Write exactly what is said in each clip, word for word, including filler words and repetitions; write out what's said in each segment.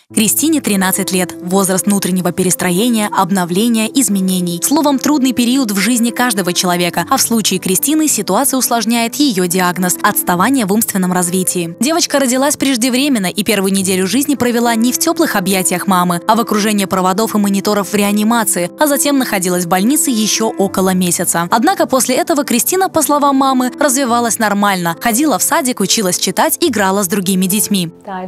Кристине тринадцать лет. Возраст внутреннего перестроения, обновления, изменений. Словом, трудный период в жизни каждого человека, а в случае Кристины ситуация усложняет ее диагноз – отставание в умственном развитии. Девочка родилась преждевременно и первую неделю жизни провела не в теплых объятиях мамы, а в окружении проводов и мониторов в реанимации, а затем находилась в больнице еще около месяца. Однако после этого Кристина, по словам мамы, развивалась нормально, ходила в садик, училась читать, играла с другими детьми.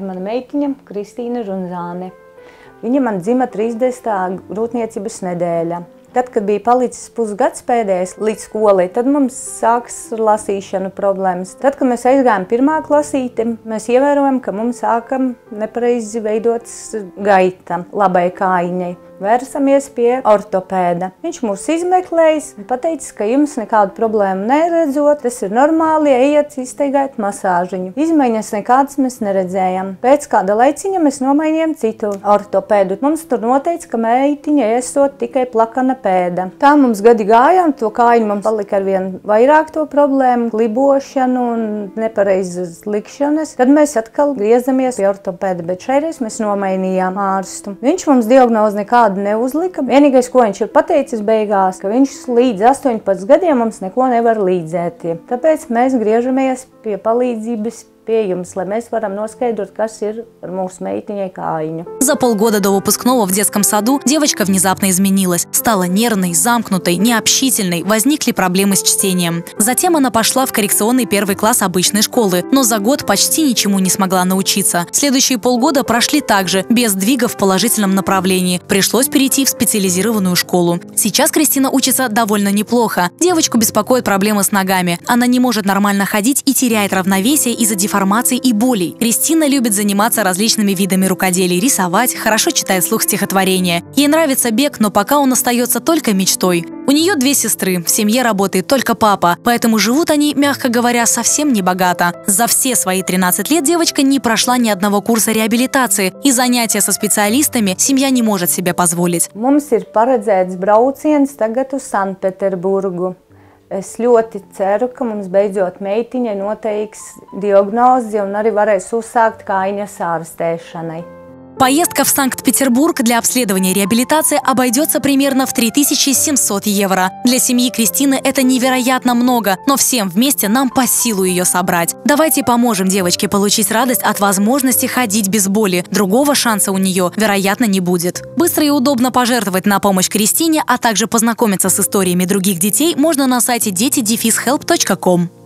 Viņa man dzima trīsdesmitā grūtniecības nedēļa. Tad, kad bija palicis pusgads pēdējais līdz skolai, tad mums sāks lasīšanu problēmas. Tad, kad mēs aizgājām pirmā klasīte, mēs ievērojam, ka mums sākam nepareizi veidotas gaita labai kājiņai. Vērsamies pie ortopēda. Viņš mūs izmeklējis un pateicis, ka jums nekādu problēmu neredzot, tas ir normāli, ejiet, izteigāt masāžiņu. Izmaiņas nekādas mēs neredzējām. Pēc kāda laiciņa mēs nomainījām citu ortopēdu. Mums tur noteica, ka meitiņa esot tikai plakana pēda. Tā mums gadi gājām, to kājiņu mums palika arvien vairāk to problēmu, klibošanu un nepareizas likšanas. Tad mēs atkal griezamies pie ortopēda, bet šreiz mēs nomainījām ārstu. Viņš mums diagnoz nekādu neuzlika. Vienīgais, ko viņš ir pateicis beigās, ka viņš līdz astoņpadsmit gadiem mums neko nevar līdzēt. Tāpēc mēs griežamies pie palīdzības pie jums, lai mēs varam noskaidрot, kas ir ar mūsu meitiņai kājiņu. За полгода до выпускного в детском саду девочка внезапно изменилась. Стала нервной, замкнутой, необщительной, возникли проблемы с чтением. Затем она пошла в коррекционный первый класс обычной школы, но за год почти ничему не смогла научиться. Следующие полгода прошли также, без сдвига в положительном направлении. Пришлось перейти в специализированную школу. Сейчас Кристина учится довольно неплохо. Девочку беспокоят проблемы с ногами. Она не может нормально ходить и теряет равновесие из-за деформации и болей. Кристина любит заниматься различными видами рукоделий, рисовать, хорошо читает вслух стихотворения. Ей нравится бег, но пока он остается только мечтой. У нее две сестры, в семье работает только папа, поэтому живут они, мягко говоря, совсем не богато. За все свои тринадцать лет девочка не прошла ни одного курса реабилитации, и занятия со специалистами семья не может себе позволить. Mums ir paredzēts brauciens tagad uz Sanktpēterburgu. Es ļoti ceru, ka mums beidzot meitiņai noteiks diagnozi un arī varēs uzsākt kājiņas ārstēšanai. Поездка в Санкт-Петербург для обследования и реабилитации обойдется примерно в три тысячи семьсот евро. Для семьи Кристины это невероятно много, но всем вместе нам по силу ее собрать. Давайте поможем девочке получить радость от возможности ходить без боли. Другого шанса у нее, вероятно, не будет. Быстро и удобно пожертвовать на помощь Кристине, а также познакомиться с историями других детей можно на сайте дети дефис хелп точка ком.